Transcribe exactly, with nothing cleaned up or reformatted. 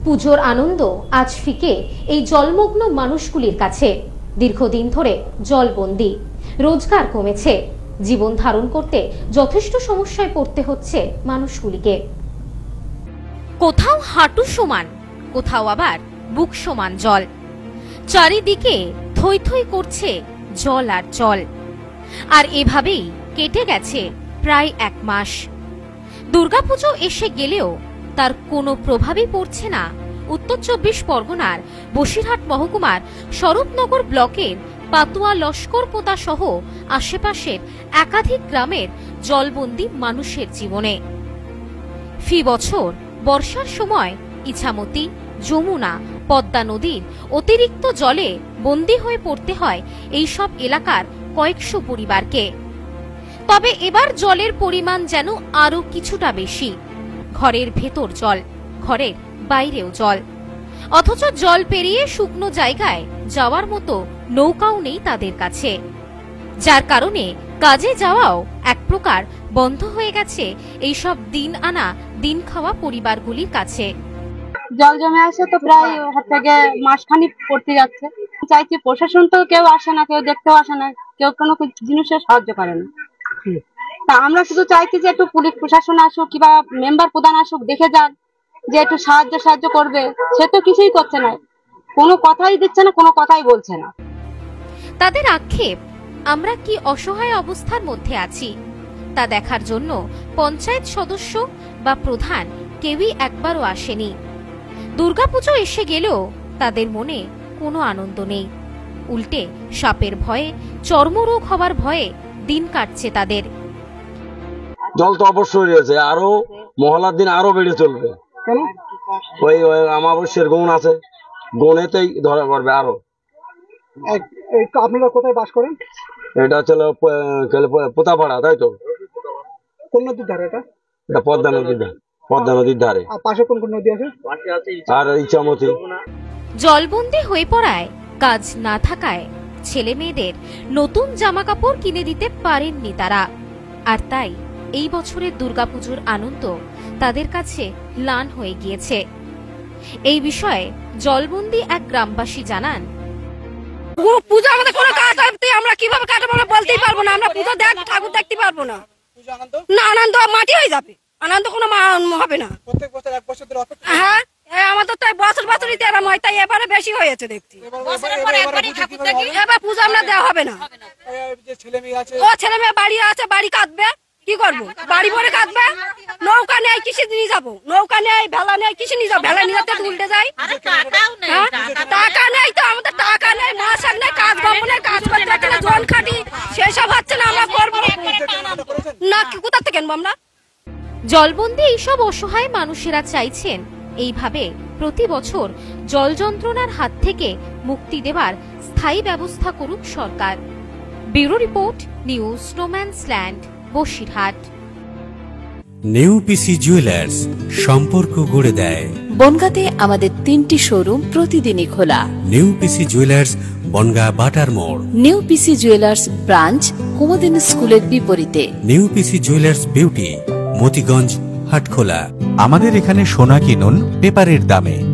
পুজোর আনন্দ আজ ফিকে এই জলমগ্ন মানুষগুলির কাছে। দীর্ঘদিন ধরে জলবন্দি, রোজগার কমেছে, জীবন ধারণ করতে যথেষ্ট সমস্যায় পড়তে হচ্ছে মানুষগুলিকে। কোথাও হাঁটু সমান, কোথাও আবার বুক সমান জল। চারিদিকে থই থই করছে জল আর জল। আর এভাবেই কেটে গেছে প্রায় এক মাস। দুর্গাপুজো এসে গেলেও তার কোনো প্রভাবই পড়ছে না উত্তর চব্বিশ পরগনার বসিরহাট মহকুমার স্বরূপনগর ব্লকের পাতুয়া লস্করপোতা সহ আশেপাশের একাধিক গ্রামের জলবন্দী মানুষের জীবনে। ফি বছর বর্ষার সময় ইছামতি, যমুনা, পদ্মা নদীর অতিরিক্ত জলে বন্দী হয়ে পড়তে হয় এইসব এলাকার কয়েকশো পরিবারকে। তবে এবার জলের পরিমাণ যেন আরো কিছুটা বেশি। ঘরের ভেতর জল, ঘরের বাইরেও জল, অথচ জল পেরিয়ে শুকনো জায়গায় যাওয়ার মতো নৌকাও নেই তাদের কাছে, যার কারণে কাজে যাওয়াও এক প্রকার বন্ধ হয়ে গেছে এইসব দিন আনা দিন খাওয়া পরিবারগুলির কাছে। জল জমে আসে তো প্রায় থেকে মাসখানিক পড়তে যাচ্ছে। চাইছি প্রশাসন তো কেউ আসে না, কেউ দেখতেও আসে না, কেউ কোনো জিনিসের সাহায্য করে না। তা আমরা শুধু চাইছি যে একটু পুলিশ প্রশাসন আসুক কিংবা মেম্বার প্রধান আসুক, দেখে যাক যে একটু সাহায্য সাহায্য করবে। সে তো কিছুই করছে না, কোনো কথাই দিচ্ছে না, কোনো কথাই বলছে না। তাদের আক্ষেপ, আমরা কি অসহায় অবস্থার মধ্যে আছি তা দেখার জন্য পঞ্চায়েত সদস্য বা প্রধান কেউই একবারও আসেনি। দুর্গাপুজো এসে গেলেও তাদের মনে কোনো আনন্দ নেই। উল্টে সাপের ভয়ে, চর্মরোগ হওয়ার ভয়ে দিন কাটছে তাদের। জল তো অবশ্যই রয়েছে, আরো মহলার দিন আরো বেড়ে চলবে। ওই অমাবস্যার গুণ আছে, গুণেতেই ধরা পড়বে আরো। আপনারা কোথায় বাস করেন? এটা হচ্ছে পোতাপাড়া, তাই তো? কোন নদীর ধারে এটা? এটা পদ্মা নদীর ধারে, পদ্মা নদীর ধারে। পাশে কোন কোন নদী আছে? আর ইছামতি। জলবন্দী হয়ে পড়ায়, কাজ না থাকায় ছেলে মেয়েদের নতুন জামা কাপড় কিনে দিতে পারেননি তারা। আর তাই এই বছরের দুর্গাপুজোর আনন্দ তাদের কাছে ম্লান হয়ে গিয়েছে। এই বিষয়ে জলবন্দী এক গ্রামবাসী জানান, পুজো আমাদের কোনো কাজ আমরা কিভাবে কাটাবো বলতেই পারবো না। আমরা পুজো দেখ ঠাকুর দেখতে পারবো না। না, আনন্দ মাটি হয়ে যাবে, আনন্দ কোনো হবে না। হ্যাঁ, আমাদের তাই বছর বছরই তেরাম হয়, তাই এবারে বেশি হয়েছে দেখছি। এবার পুজো আমরা দেওয়া হবে না। ও ছেলে মেয়ে বাড়ি আছে, বাড়ি কাঁদবে, কি করবো? বাড়ি ভরে কাঁদবে। নৌকা নেই, কিসে নিয়ে যাবো? নৌকা নেই, ভেলা নেই, কিসে নিয়ে যাবো? ভেলা নিয়ে যাতে উল্টে যায়। টাকা নেই তো, আমাদের টাকা নেই, মাছ নেই, কাজ পাবো না, কাজ করতে গেলে জল খাটি, সেসব হচ্ছে না। আমরা করবো না, কোথা থেকে আনবো আমরা? জলবন্দী এইসব অসহায় মানুষেরা চাইছেন এইভাবে প্রতি বছর জল যন্ত্রণার হাত থেকে মুক্তি দেবার স্থায়ী ব্যবস্থা করুক সরকার। ব্যুরো রিপোর্ট, নিউজ স্নোম্যান্সল্যান্ড, বসিরহাট। নিউ পিসি জুয়েলার্স, সম্পর্ক গড়ে দেয়। বনগাঁতে আমাদের তিনটি শোরুম প্রতিদিনই খোলা। নিউ পিসি জুয়েলার্স, বনগাঁ বাটার মোড়। New PC jewellers branch, Kumudini স্কুলের বিপরীতে। New PC jewellers beauty, Motiganj, Hatkhola. আমাদের এখানে সোনা কিনুন পেপারের দামে।